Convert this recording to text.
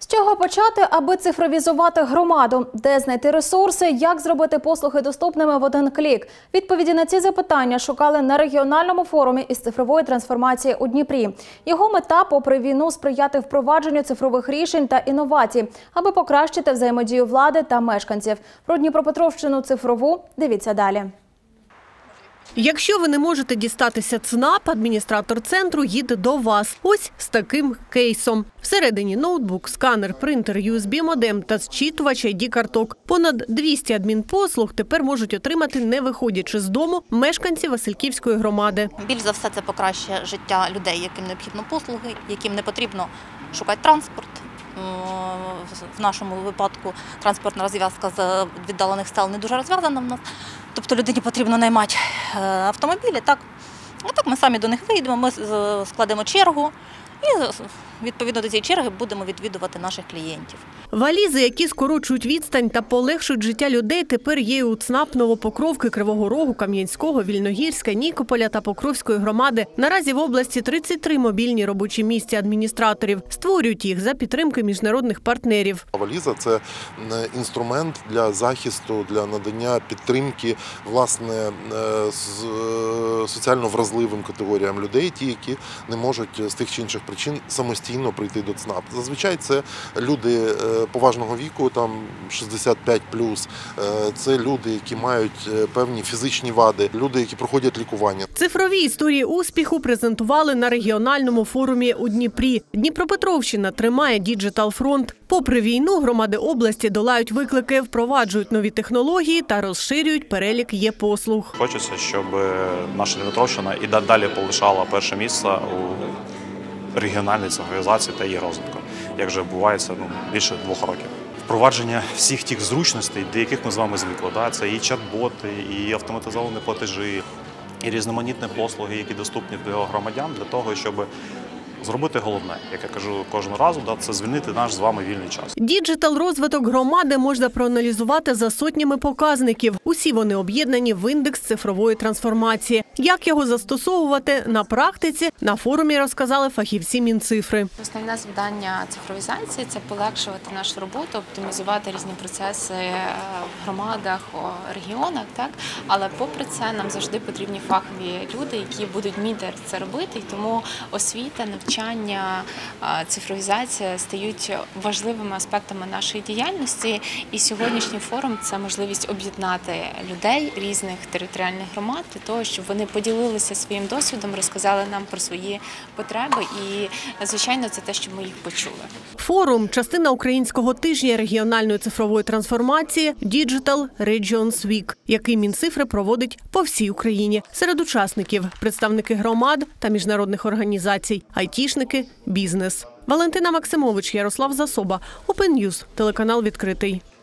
З чого почати, аби цифровізувати громаду? Де знайти ресурси? Як зробити послуги доступними в один клік? Відповіді на ці запитання шукали на регіональному форумі із цифрової трансформації у Дніпрі. Його мета, попри війну, сприяти впровадженню цифрових рішень та інновацій, аби покращити взаємодію влади та мешканців. Про Дніпропетровщину цифрову дивіться далі. Якщо ви не можете дістатися ЦНАП, адміністратор центру їде до вас. Ось з таким кейсом. Всередині ноутбук, сканер, принтер, USB-модем та зчитувач ID-карток. Понад 200 адмінпослуг тепер можуть отримати, не виходячи з дому, мешканці Васильківської громади. Більш за все це покращує життя людей, яким необхідно послуги, яким не потрібно шукати транспорт. В нашому випадку транспортна розв'язка з віддалених сел не дуже розв'язана в нас. Тобто людині потрібно наймати автомобілі. А так ми самі до них вийдемо, ми складемо чергу і відповідно до цієї черги будемо відвідувати наших клієнтів. Валізи, які скорочують відстань та полегшують життя людей, тепер є у ЦНАП Новопокровки, Кривого Рогу, Кам'янського, Вільногірська, Нікополя та Покровської громади. Наразі в області 33 мобільні робочі місця адміністраторів. Створюють їх за підтримки міжнародних партнерів. Валіза – це інструмент для захисту, для надання підтримки, власне, соціально вразливим категоріям людей, ті, які не можуть з тих чи інших причин самостійно прийти до ЦНАП. Зазвичай це люди поважного віку, там 65+, це люди, які мають певні фізичні вади, люди, які проходять лікування. Цифрові історії успіху презентували на регіональному форумі у Дніпрі. Дніпропетровщина тримає діджитал-фронт. Попри війну, громади області долають виклики, впроваджують нові технології та розширюють перелік є-послуг. Хочеться, щоб наша Дніпропетровщина і далі полишала перше місце у регіональній цифровізації та її розвитку, як вже відбувається більше 2 років. Впровадження всіх тих зручностей, до яких ми з вами звикли. Це і чат-боти, і автоматизовані платежі, і різноманітні послуги, які доступні для громадян, для того, щоб зробити головне, як я кажу кожного разу, це звільнити наш з вами вільний час. Діджитал-розвиток громади можна проаналізувати за сотнями показників. Усі вони об'єднані в індекс цифрової трансформації. Як його застосовувати на практиці, на форумі розказали фахівці Мінцифри. Основне завдання цифровізації – це полегшувати нашу роботу, оптимізувати різні процеси в громадах, регіонах. Але попри це нам завжди потрібні фахові люди, які будуть вміти це робити. І тому освіта, навчання, цифровізація стають важливими аспектами нашої діяльності. І сьогоднішній форум – це можливість об'єднати людей різних територіальних громад для того, щоб вони поділилися своїм досвідом, розказали нам про свої потреби і, звичайно, це те, щоб ми їх почули. Форум – частина українського тижня регіональної цифрової трансформації Digital Regions Week, який Мінцифри проводить по всій Україні. Серед учасників – представники громад та міжнародних організацій, айтішники, бізнес. Валентина Максимович, Ярослав Засоба, Open News, телеканал «Відкритий».